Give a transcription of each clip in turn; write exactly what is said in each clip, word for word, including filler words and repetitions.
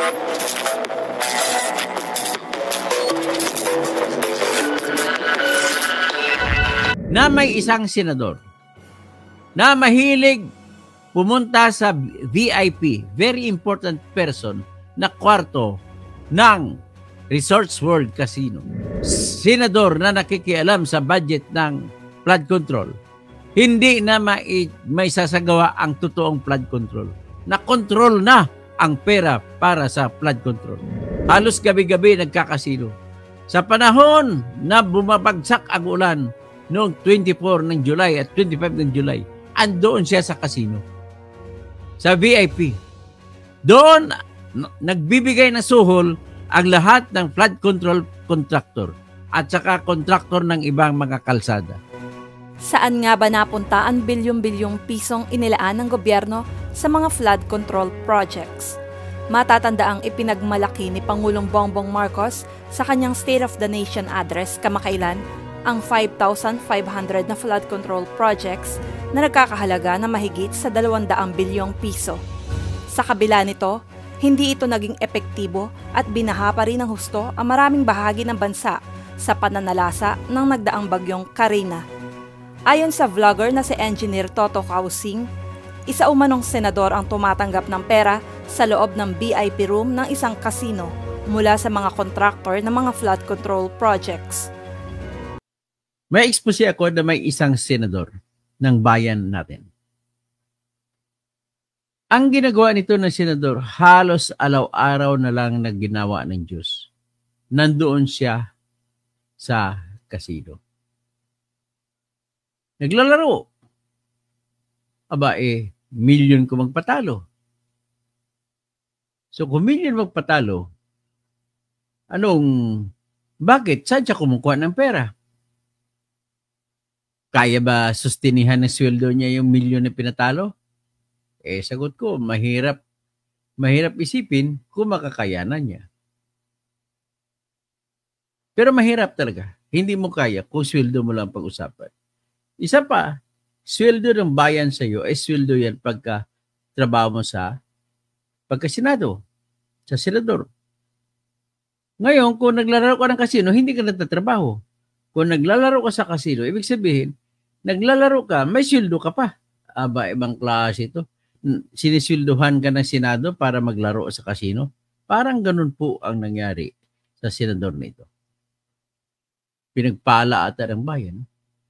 Na may isang senador na mahilig pumunta sa V I P, very important person, na kwarto ng Resorts World Casino. Senador na nakikialam sa budget ng flood control. Hindi na may, may sasagawa ang totoong flood control. Na-control na ang pera para sa flood control. Halos gabi-gabi nagkakasino. Sa panahon na bumabagsak ang ulan noong twenty-four ng July at twenty-five ng July, andoon siya sa casino. Sa V I P. Doon, nagbibigay ng suhol ang lahat ng flood control contractor at saka contractor ng ibang mga kalsada. Saan nga ba napunta ang bilyong-bilyong pisong inilaan ng gobyerno sa mga flood control projects? Matatanda ang ipinagmalaki ni Pangulong Bongbong Marcos sa kanyang State of the Nation address kamakailan ang five thousand five hundred na flood control projects na nagkakahalaga na mahigit sa dalawang daang bilyong piso. Sa kabila nito, hindi ito naging epektibo at binaha pa rin ng husto ang maraming bahagi ng bansa sa pananalasa ng nagdaang bagyong Karina. Ayon sa vlogger na si Engineer Toto Kausing, isa umanong senador ang tumatanggap ng pera sa loob ng V I P room ng isang casino mula sa mga contractor ng mga flood control projects. May expose ako na may isang senador ng bayan natin. Ang ginagawa nito ng senador, halos araw-araw na lang na ginawa ng Diyos. Nandoon siya sa casino. Naglalaro. Aba eh, milyon ko magpatalo. So kung milyon magpatalo, anong, bakit? Saan siya kumukuha ng pera? Kaya ba sustinihan ng sweldo niya yung milyon na pinatalo? Eh, sagot ko, mahirap, mahirap isipin kung makakayanan niya. Pero mahirap talaga. Hindi mo kaya kung sweldo mo lang pag-usapan. Isa pa, sweldo ng bayan sa iyo ay sweldo yan pagka trabaho mo sa pagkasenado, sa senador. Ngayon, kung naglalaro ka ng kasino, hindi ka nagtatrabaho. Kung naglalaro ka sa kasino, ibig sabihin, naglalaro ka, may sweldo ka pa. Aba, ibang klase ito. Sinisweldohan ka ng senado para maglaro sa kasino. Parang ganun po ang nangyari sa senador nito. Pinagpala ata ng bayan.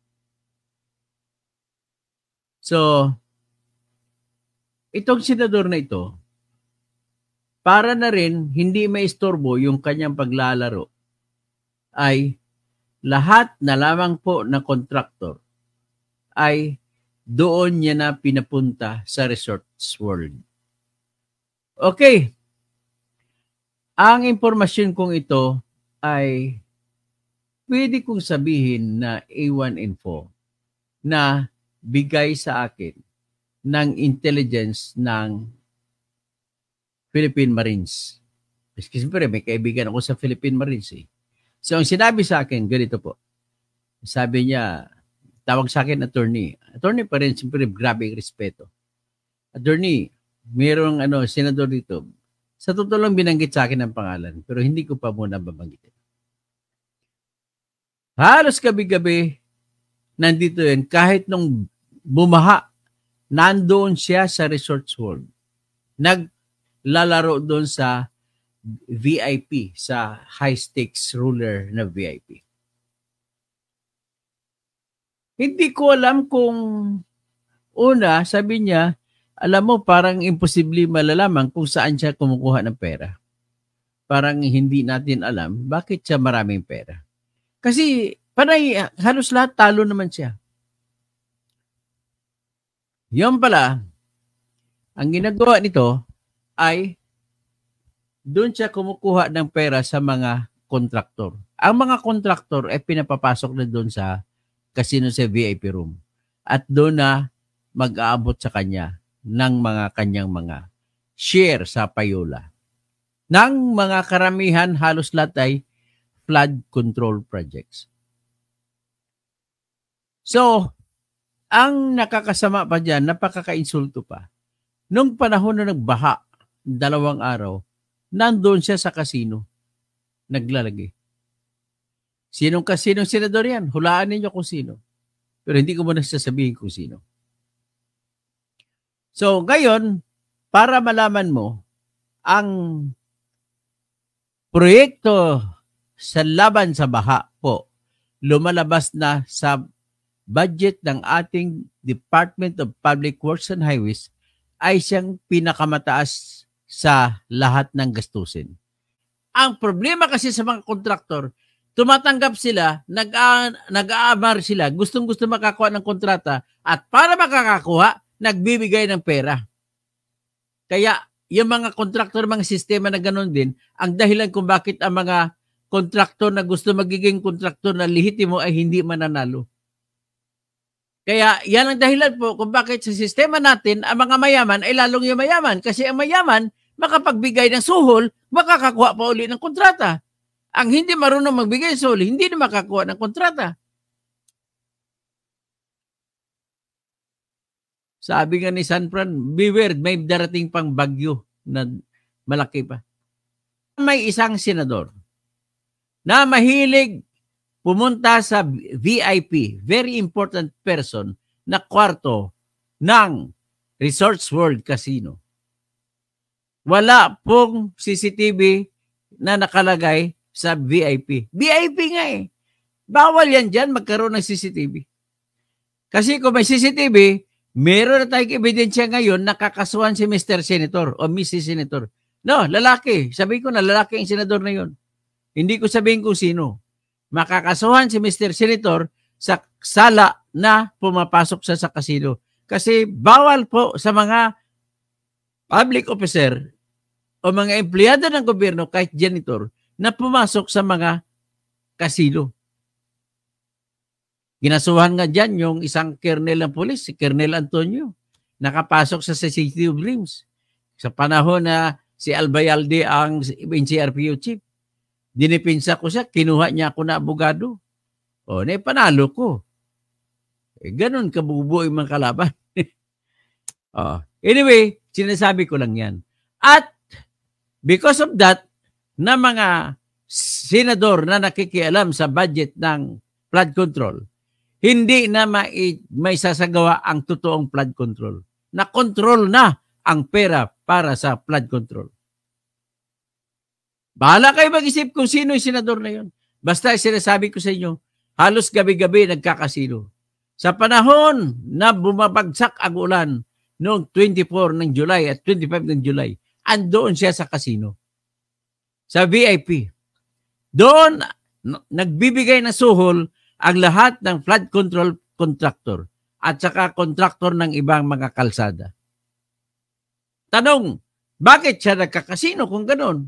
So, itong senador na ito, para na rin hindi maistorbo yung kanyang paglalaro, ay lahat na lamang po na kontraktor ay doon niya na pinapunta sa Resorts World. Okay. Ang impormasyon kong ito ay pwede kong sabihin na A one info na bigay sa akin ng intelligence ng Philippine Marines. Siyempre, may kaibigan ako sa Philippine Marines eh. So, ang sinabi sa akin, ganito po. Sabi niya, tawag sa akin attorney. Attorney pa rin, siyempre, grabe yung respeto. Attorney, mayroong ano, senador dito. Sa totoo lang binanggit sa akin ang pangalan, pero hindi ko pa muna babanggitin. Halos gabi-gabi, nandito yun, kahit nung bumaha, nandoon siya sa Resorts World. Naglalaro doon sa V I P, sa high-stakes ruler na V I P. Hindi ko alam kung una, sabi niya, alam mo, parang imposible malalaman kung saan siya kumukuha ng pera. Parang hindi natin alam bakit siya maraming pera. Kasi panay, halos lahat talo naman siya. Yun pala, ang ginagawa nito ay doon siya kumukuha ng pera sa mga kontraktor. Ang mga kontraktor ay pinapapasok na doon sa casino sa V I P room. At doon na mag-aabot sa kanya ng mga kanyang mga share sa payola. Nang mga karamihan, halos lahat ay flood control projects. So, ang nakakasama pa dyan, napakaka-insulto pa. Nung panahon na nagbaha, dalawang araw, nandoon siya sa kasino. Naglalagay. Sinong kasinong senador yan? Hulaan ninyo kung sino. Pero hindi ko muna sasabihin kung sino. So, ngayon, para malaman mo, ang proyekto sa laban sa baha po, lumalabas na sa budget ng ating Department of Public Works and Highways ay siyang pinakamataas sa lahat ng gastusin. Ang problema kasi sa mga kontraktor, tumatanggap sila, nag-aamar sila, gustong-gusto makakuha ng kontrata at para makakakuha, nagbibigay ng pera. Kaya yung mga kontraktor, mga sistema na ganoon din, ang dahilan kung bakit ang mga kontraktor na gusto magiging kontraktor na lehitimo ay hindi mananalo. Kaya yan ang dahilan po kung bakit sa sistema natin ang mga mayaman ay lalong yung mayaman. Kasi ang mayaman, makapagbigay ng suhol, makakakuha pa uli ng kontrata. Ang hindi marunong magbigay ng suhol, hindi na makakuha ng kontrata. Sabi nga ni San Fran, beware, may darating pang bagyo na malaki pa. May isang senador na mahilig pumunta sa V I P, very important person, na kwarto ng Resorts World Casino. Wala pong C C T V na nakalagay sa V I P. V I P nga eh. Bawal yan dyan magkaroon ng C C T V. Kasi kung may C C T V, meron na tayong ebidensya ngayon na kakasuhan si Mister Senator o Missus Senator. No, lalaki. Sabi ko na lalaki ang senador na yun. Hindi ko sabihin kung sino. Makakasuhan si Mister Senator sa sala na pumapasok siya sa kasino. Kasi bawal po sa mga public officer o mga empleyado ng gobyerno kahit janitor na pumasok sa mga kasino. Ginasuhan nga dyan yung isang colonel ng polis, si Colonel Antonio. Nakapasok sa City of Dreams. Sa panahon na si Albayalde ang N C R P O chief. Dinipinsa ko siya, kinuha niya ako na abogado. O, na panalo ko. Eh, ganun kabubo yung mga kalaban. oh. Anyway, sinasabi ko lang yan. At because of that, na mga senador na nakikialam sa budget ng flood control, hindi na may, may sasagawa ang totoong flood control. Na-control na ang pera para sa flood control. Bahala kayo mag-isip kung sino yung senador na yun. Basta sinasabi ko sa inyo, halos gabi-gabi nagkakasino. Sa panahon na bumabagsak ang ulan noong twenty-four ng July at twenty-five ng July, andoon siya sa kasino. Sa V I P. Doon, nagbibigay ng suhol ang lahat ng flood control contractor at saka contractor ng ibang mga kalsada. Tanong, bakit siya nagkakasino kung gano'n?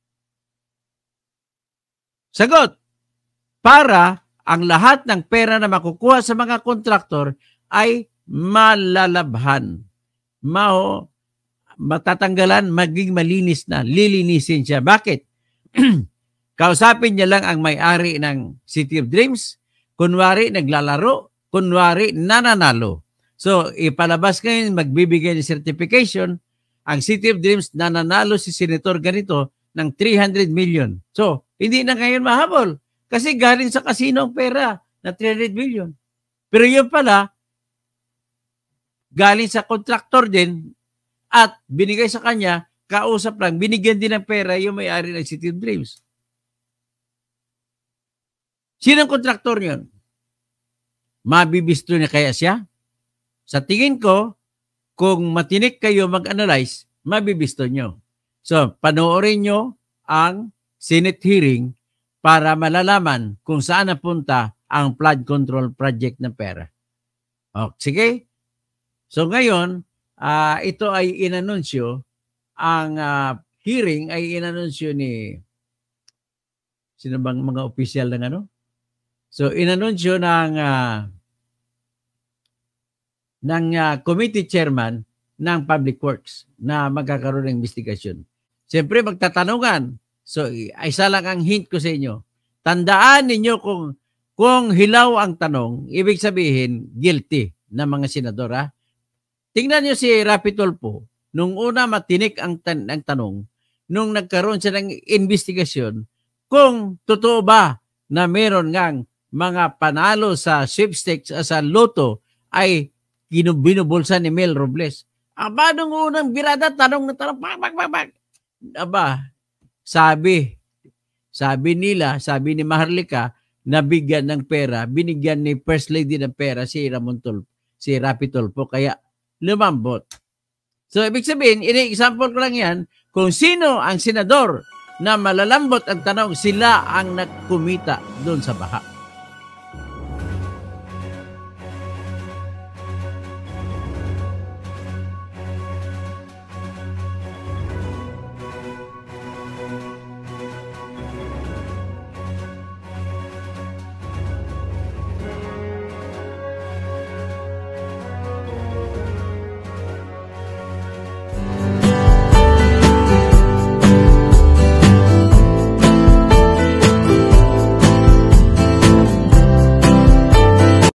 Sagot, para ang lahat ng pera na makukuha sa mga contractor ay malalabhan. Mao, matatanggalan, maging malinis na, lilinisin siya. Bakit? Kausapin niya lang ang may-ari ng City of Dreams, kunwari naglalaro, kunwari nananalo. So, ipalabas ngayon, magbibigay ng certification, ang City of Dreams nananalo si Senator ganito ng three hundred million. So, hindi na ngayon mahabol kasi galing sa kasino ang pera na three hundred million. Pero yun pala, galing sa contractor din at binigay sa kanya, kausap lang, binigyan din ng pera yung may-ari ng City of Dreams. Sinong kontraktor yun? Mabibisto niya kaya siya? Sa tingin ko, kung matinik kayo mag-analyze, mabibisto nyo. So, panoorin nyo ang Senate hearing para malalaman kung saan napunta ang flood control project ng pera. O, sige. So, ngayon, uh, ito ay inanunsyo. Ang uh, hearing ay inanunsyo ni sino bang mga opisyal ng ano? So, inanunsyo ng uh, ng uh, committee chairman ng Public Works na magkakaroon ng investigasyon. Siyempre, magtatanungan. So, isa lang ang hint ko sa inyo. Tandaan ninyo kung, kung hilaw ang tanong, ibig sabihin, guilty na mga senador. Ha? Tingnan nyo si Rapi Tulfo. Nung una matinik ang, tan ang tanong, nung nagkaroon siya ng investigasyon kung totoo ba na meron ngang mga panalo sa sweepstakes uh, sa loto ay binubulsa ni Mel Robles. Aba, nung unang birada, tanong na tanong, bak, bak, bak, bak. Aba, sabi, sabi nila, sabi ni Maharlika, nabigyan ng pera, binigyan ni First Lady ng pera si Ramon Tulfo, si Rapi Tulfo, kaya lumambot. So, ibig sabihin, ini-example ko lang yan, kung sino ang senador na malalambot ang tanong, sila ang nagkumita doon sa baha.